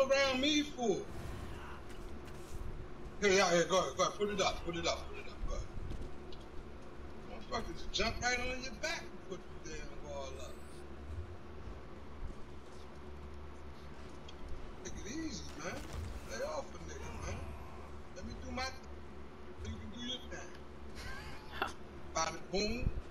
all around me for? Here, out here, go ahead, put it up, go ahead. Motherfucker just jump right on your back and put the damn wall up. Take it easy, man. Lay off a nigga, man. Let me do my thing. You can do your thing. Bada boom.